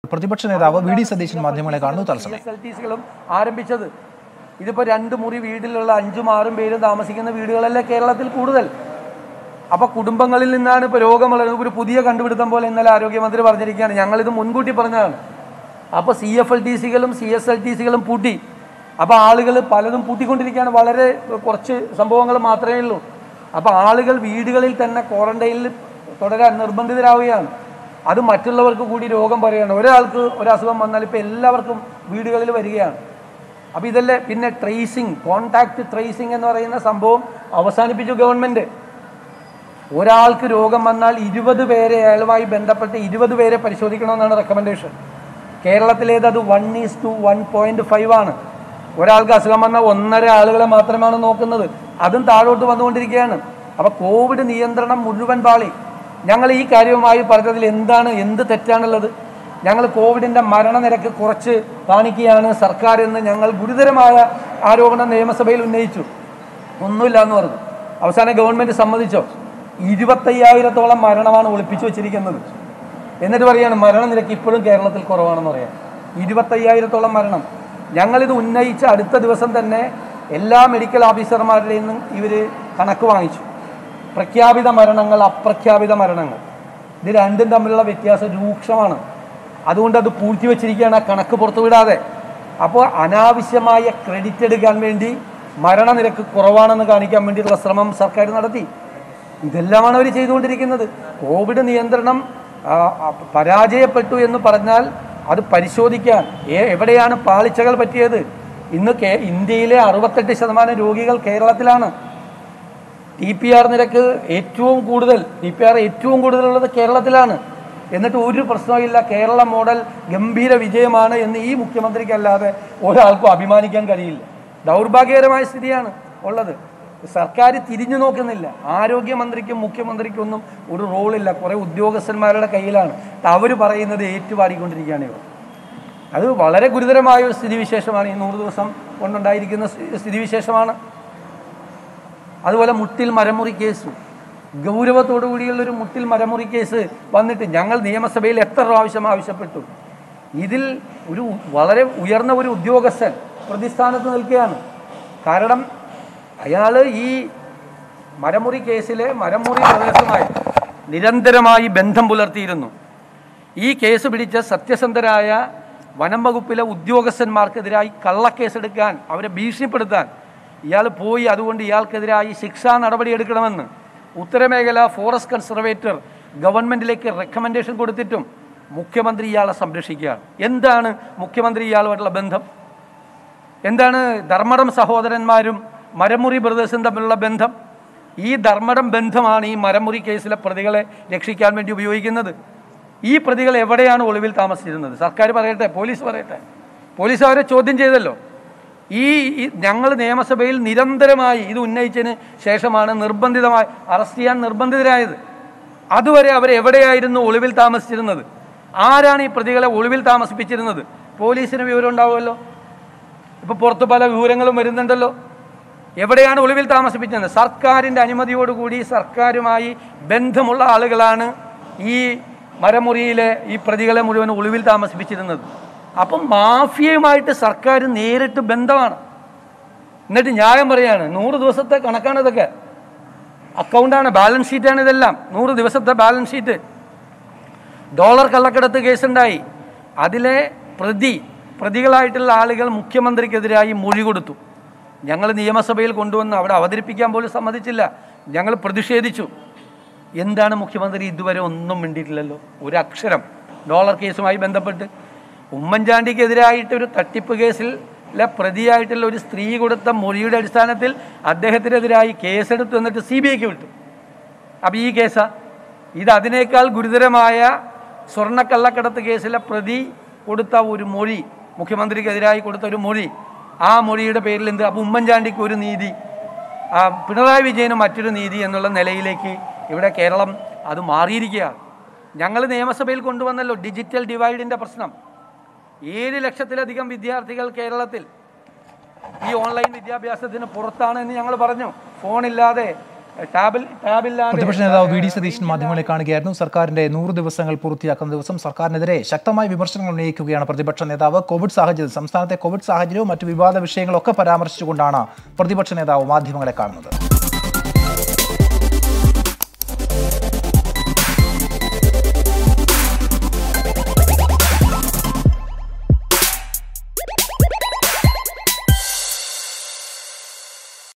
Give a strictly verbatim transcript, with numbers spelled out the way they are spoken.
പ്രതിപക്ഷ നേതാവ് V D Satheesan മാധ്യമങ്ങളെ കാണുന്നു തത്സമയം. എസ് എൽ ടി സികളും ആരംഭിച്ചത് ഇതിപ്പോൾ രണ്ട് മുറി വീട്ടിലുള്ള അഞ്ചും ആറും പേരും താമസിക്കുന്ന വീടുകളല്ലേ കേരളത്തിൽ കൂടുതൽ. അപ്പോൾ കുടുംബങ്ങളിൽ നിന്നാണ് ഇപ്പോൾ രോഗം വളരുന്നത്. ഒരു പുതിയ കണ്ടുപിടുത്തം പോലെ ഇന്നലെ ആരോഗ്യമന്ത്രി പറഞ്ഞിരിക്കുകയാണ്, ഞങ്ങളിത് മുൻകൂട്ടി പറഞ്ഞതാണ്. അപ്പോൾ സി എഫ് എൽ ടി സികളും സി എസ് എൽ ടി സികളും പൂട്ടി. അപ്പോൾ ആളുകൾ പലതും പൂട്ടിക്കൊണ്ടിരിക്കുകയാണ്. വളരെ കുറച്ച് സംഭവങ്ങൾ മാത്രമേ ഉള്ളൂ. അപ്പോൾ ആളുകൾ വീടുകളിൽ തന്നെ ക്വാറന്റൈനിൽ തുടരാൻ നിർബന്ധിതരാവുകയാണ്. അത് മറ്റുള്ളവർക്ക് കൂടി രോഗം പറയുകയാണ്. ഒരാൾക്ക് ഒരസുഖം വന്നാൽ ഇപ്പോൾ എല്ലാവർക്കും വീടുകളിൽ വരികയാണ്. അപ്പോൾ ഇതല്ലേ പിന്നെ ട്രേസിങ്, കോൺടാക്റ്റ് ട്രേസിങ് എന്ന് പറയുന്ന സംഭവം അവസാനിപ്പിച്ചു ഗവൺമെൻറ്. ഒരാൾക്ക് രോഗം വന്നാൽ ഇരുപത് പേരെ അയാളുമായി ബന്ധപ്പെട്ട് ഇരുപത് പേരെ പരിശോധിക്കണമെന്നാണ് റെക്കമെൻഡേഷൻ. കേരളത്തിലേത് അത് one is to one point five ആണ്. ഒരാൾക്ക് അസുഖം വന്നാൽ ഒന്നര ആളുകളെ മാത്രമാണ് നോക്കുന്നത്. അതും താഴോട്ട് വന്നുകൊണ്ടിരിക്കുകയാണ്. അപ്പോൾ കോവിഡ് നിയന്ത്രണം മുഴുവൻ പാളി. ഞങ്ങൾ ഈ കാര്യവുമായി പറഞ്ഞതിൽ എന്താണ് എന്ത് തെറ്റാണുള്ളത്? ഞങ്ങൾ കോവിഡിൻ്റെ മരണനിരക്ക് കുറച്ച് കാണിക്കുകയാണ് സർക്കാർ എന്ന് ഞങ്ങൾ ഗുരുതരമായ ആരോപണം നിയമസഭയിൽ ഉന്നയിച്ചു. ഒന്നുമില്ല എന്ന് പറഞ്ഞു. അവസാനം ഗവൺമെൻറ് സമ്മതിച്ചോ? ഇരുപത്തയ്യായിരത്തോളം മരണമാണ് ഒളിപ്പിച്ചു വെച്ചിരിക്കുന്നത്. എന്നിട്ട് പറയുകയാണ് മരണനിരക്ക് ഇപ്പോഴും കേരളത്തിൽ കുറവാണെന്ന് പറയാം. ഇരുപത്തയ്യായിരത്തോളം മരണം. ഞങ്ങളിത് ഉന്നയിച്ച അടുത്ത ദിവസം തന്നെ എല്ലാ മെഡിക്കൽ ഓഫീസർമാരുടെ നിന്നും ഇവർ കണക്ക് വാങ്ങിച്ചു. പ്രഖ്യാപിത മരണങ്ങൾ, അപ്രഖ്യാപിത മരണങ്ങൾ, ഇത് രണ്ടും തമ്മിലുള്ള വ്യത്യാസം രൂക്ഷമാണ്. അതുകൊണ്ട് അത് പൂഴ്ത്തിവെച്ചിരിക്കുകയാണ്, ആ കണക്ക് പുറത്തുവിടാതെ. അപ്പോൾ അനാവശ്യമായ ക്രെഡിറ്റ് എടുക്കാൻ വേണ്ടി മരണനിരക്ക് കുറവാണെന്ന് കാണിക്കാൻ വേണ്ടിയിട്ടുള്ള ശ്രമം സർക്കാർ നടത്തി. ഇതെല്ലാമാണ് അവർ ചെയ്തുകൊണ്ടിരിക്കുന്നത്. കോവിഡ് നിയന്ത്രണം പരാജയപ്പെട്ടു എന്ന് പറഞ്ഞാൽ അത് പരിശോധിക്കാൻ എവിടെയാണ് പാളിച്ചകൾ പറ്റിയത്. ഇന്ന് കേ ഇന്ത്യയിലെ അറുപത്തെട്ട് ശതമാനം രോഗികൾ കേരളത്തിലാണ്. ടി പി ആർ നിരക്ക് ഏറ്റവും കൂടുതൽ ടി പി ആർ ഏറ്റവും കൂടുതലുള്ളത് കേരളത്തിലാണ്. എന്നിട്ട് ഒരു പ്രശ്നമില്ല, കേരള മോഡൽ ഗംഭീര വിജയമാണ് എന്ന് ഈ മുഖ്യമന്ത്രിക്കല്ലാതെ ഒരാൾക്കും അഭിമാനിക്കാൻ കഴിയില്ല. ദൗർഭാഗ്യകരമായ സ്ഥിതിയാണ് ഉള്ളത്. സർക്കാർ തിരിഞ്ഞു നോക്കുന്നില്ല. ആരോഗ്യമന്ത്രിക്കും മുഖ്യമന്ത്രിക്കും ഒന്നും ഒരു റോളില്ല. കുറേ ഉദ്യോഗസ്ഥന്മാരുടെ കയ്യിലാണ്. അവർ പറയുന്നത് ഏറ്റുപാടിക്കൊണ്ടിരിക്കുകയാണ് ഇവർ. അത് വളരെ ഗുരുതരമായ ഒരു സ്ഥിതിവിശേഷമാണ്. ഈ നൂറ് ദിവസം കൊണ്ടുണ്ടായിരിക്കുന്ന സ്ഥിതിവിശേഷമാണ്. അതുപോലെ മുട്ടിൽ മരമുറി കേസ്, ഗൗരവത്തോടു കൂടിയുള്ളൊരു മുട്ടിൽ മരമുറി കേസ് വന്നിട്ട് ഞങ്ങൾ നിയമസഭയിൽ എത്ര പ്രാവശ്യം ആവശ്യപ്പെട്ടു. ഇതിൽ ഒരു വളരെ ഉയർന്ന ഒരു ഉദ്യോഗസ്ഥൻ പ്രതിസ്ഥാനത്ത് നിൽക്കുകയാണ്. കാരണം അയാൾ ഈ മരമുറി കേസിലെ മരമുറി പ്രദേശവുമായി നിരന്തരമായി ബന്ധം പുലർത്തിയിരുന്നു. ഈ കേസ് പിടിച്ച സത്യസന്ധരായ വനം വകുപ്പിലെ ഉദ്യോഗസ്ഥന്മാർക്കെതിരായി കള്ളക്കേസെടുക്കാൻ, അവരെ ഭീഷണിപ്പെടുത്താൻ ഇയാൾ പോയി. അതുകൊണ്ട് ഇയാൾക്കെതിരായി ശിക്ഷാ നടപടിയെടുക്കണമെന്ന് ഉത്തരമേഖല ഫോറസ്റ്റ് കൺസർവേറ്റർ ഗവൺമെൻറ്റിലേക്ക് റെക്കമെൻഡേഷൻ കൊടുത്തിട്ടും മുഖ്യമന്ത്രി ഇയാളെ സംരക്ഷിക്കുകയാണ്. എന്താണ് മുഖ്യമന്ത്രി ഇയാളുമായിട്ടുള്ള ബന്ധം? എന്താണ് ധർമ്മടം സഹോദരന്മാരും മരമുറി ബ്രദേഴ്സും തമ്മിലുള്ള ബന്ധം? ഈ ധർമ്മടം ബന്ധമാണ് ഈ മരമുറി കേസിലെ പ്രതികളെ രക്ഷിക്കാൻ വേണ്ടി ഉപയോഗിക്കുന്നത്. ഈ പ്രതികൾ എവിടെയാണ് ഒളിവിൽ താമസിച്ചിരുന്നത്? സർക്കാർ പറയട്ടെ, പോലീസ് പറയട്ടെ. പോലീസ് അവരെ ചോദ്യം ചെയ്തല്ലോ. ഈ ഞങ്ങൾ നിയമസഭയിൽ നിരന്തരമായി ഇത് ഉന്നയിച്ചതിന് ശേഷമാണ് നിർബന്ധിതമായി അറസ്റ്റ് ചെയ്യാൻ നിർബന്ധിതരായത്. അതുവരെ അവരെവിടെയായിരുന്നു ഒളിവിൽ താമസിച്ചിരുന്നത്? ആരാണ് ഈ പ്രതികളെ ഒളിവിൽ താമസിപ്പിച്ചിരുന്നത്? പോലീസിന് വിവരം ഉണ്ടാവുമല്ലോ. ഇപ്പോൾ പുറത്ത് പല വിവരങ്ങളും വരുന്നുണ്ടല്ലോ. എവിടെയാണ് ഒളിവിൽ താമസിപ്പിച്ചത്? സർക്കാരിൻ്റെ അനുമതിയോടുകൂടി സർക്കാരുമായി ബന്ധമുള്ള ആളുകളാണ് ഈ മരമുറിയിലെ ഈ പ്രതികളെ മുഴുവൻ ഒളിവിൽ താമസിപ്പിച്ചിരുന്നത്. അപ്പം മാഫിയയുമായിട്ട് സർക്കാർ നേരിട്ട് ബന്ധമാണ്. എന്നിട്ട് ന്യായം പറയാണ്. നൂറ് ദിവസത്തെ കണക്കാണ് ഇതൊക്കെ. അക്കൗണ്ടാണ്, ബാലൻസ് ഷീറ്റാണ് ഇതെല്ലാം. നൂറ് ദിവസത്തെ ബാലൻസ് ഷീറ്റ്. ഡോളർ കള്ളക്കടത്ത് കേസുണ്ടായി. അതിലെ പ്രതി പ്രതികളായിട്ടുള്ള ആളുകൾ മുഖ്യമന്ത്രിക്കെതിരായി മൊഴി കൊടുത്തു. ഞങ്ങൾ നിയമസഭയിൽ കൊണ്ടുവന്ന് അവിടെ അവതരിപ്പിക്കാൻ പോലും സമ്മതിച്ചില്ല. ഞങ്ങൾ പ്രതിഷേധിച്ചു. എന്താണ് മുഖ്യമന്ത്രി ഇതുവരെ ഒന്നും മിണ്ടിയിട്ടില്ലല്ലോ, ഒരു അക്ഷരം. ഡോളർ കേസുമായി ബന്ധപ്പെട്ട് ഉമ്മൻചാണ്ടിക്കെതിരായിട്ട് ഒരു തട്ടിപ്പ് കേസിലെ പ്രതിയായിട്ടുള്ള ഒരു സ്ത്രീ കൊടുത്ത മൊഴിയുടെ അടിസ്ഥാനത്തിൽ അദ്ദേഹത്തിനെതിരായി കേസെടുത്തു, എന്നിട്ട് സി ബി ഐക്ക് വിട്ടു. അപ്പോൾ ഈ കേസാ ഇത്? അതിനേക്കാൾ ഗുരുതരമായ സ്വർണ്ണക്കള്ളക്കടത്ത് കേസിലെ പ്രതി കൊടുത്ത ഒരു മൊഴി, മുഖ്യമന്ത്രിക്കെതിരായി കൊടുത്ത ഒരു മൊഴി, ആ മൊഴിയുടെ പേരിൽ എന്ത്? അപ്പോൾ ഉമ്മൻചാണ്ടിക്ക് ഒരു നീതി, പിണറായി വിജയന് മറ്റൊരു നീതി എന്നുള്ള നിലയിലേക്ക് ഇവിടെ കേരളം അത് മാറിയിരിക്കുകയാണ്. ഞങ്ങൾ നിയമസഭയിൽ കൊണ്ടുവന്നല്ലോ ഡിജിറ്റൽ ഡിവൈഡിൻ്റെ പ്രശ്നം. ഏഴ് ലക്ഷത്തിലധികം വിദ്യാർത്ഥികൾ കേരളത്തിൽ ഈ ഓൺലൈൻ വിദ്യാഭ്യാസത്തിന് പുറത്താണ് എന്ന് ഞങ്ങൾ പറഞ്ഞു. ഫോണില്ലാതെ ടാബിൽ ടാബില്ലാതെ പ്രതിപക്ഷ നേതാവ് വി ഡി സതീശൻ മാധ്യമങ്ങളെ കാണുകയായിരുന്നു. സർക്കാരിന്റെ നൂറ് ദിവസങ്ങൾ പൂർത്തിയാക്കുന്ന ദിവസം സർക്കാരിനെതിരെ ശക്തമായ വിമർശനങ്ങൾ ഉന്നയിക്കുകയാണ് പ്രതിപക്ഷ നേതാവ്. കോവിഡ് സാഹചര്യം സംസ്ഥാനത്തെ കോവിഡ് സാഹചര്യവും മറ്റു വിവാദ വിഷയങ്ങളൊക്കെ പരാമർശിച്ചുകൊണ്ടാണ് പ്രതിപക്ഷ നേതാവ് മാധ്യമങ്ങളെ കാണുന്നത്.